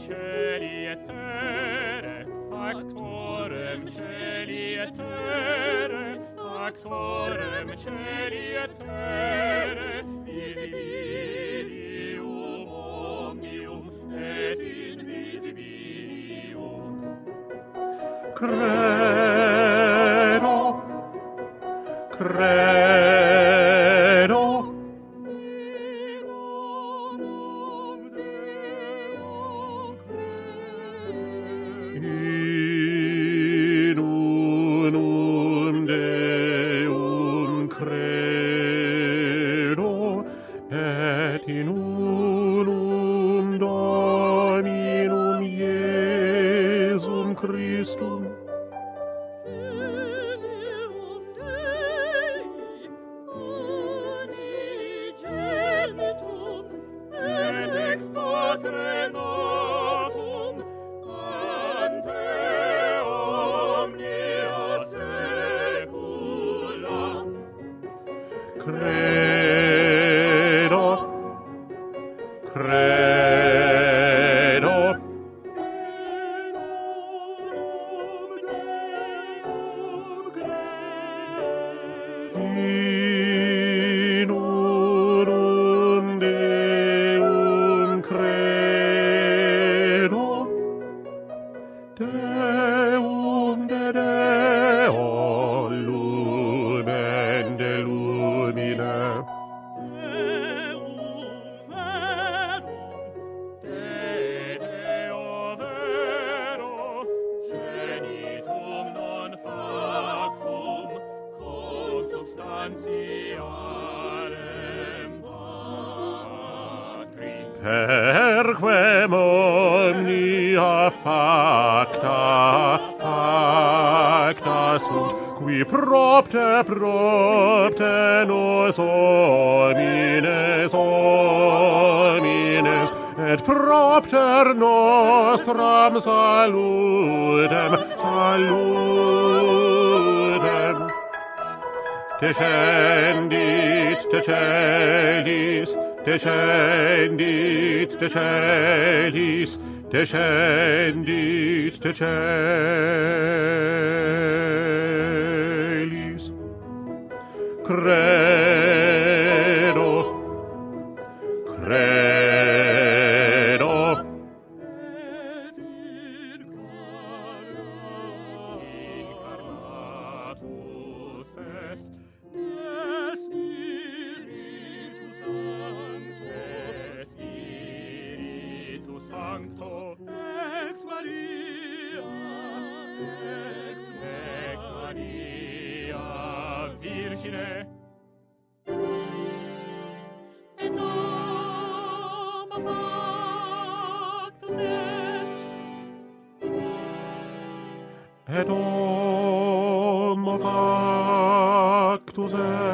cieli et terre, factorem cieli et terre, factorem cieli et terre, visibilium omnium et invisibilium. Credo, credo, in unum Deum credo, et in unum Dominum Iesum Christum, Filium Dei, unigenitum, et ex Patre natum, ante omnia saecula. credo, credo, in unum Deum credo, Deum de Deo, lumen de lumina, Deum verum, Deo vero, genitum non factum, consubstantialem Patri. per quem omnia facta sunt, qui propte nos homines, et propter nostram saludem, descendit de celis, descendit de celis, descendit de celis. Credo, credo, Et incarnatus est de Spiritus Sancto, ex Maria, ex Maria Virgine. Et homo factus est, et homo factus est,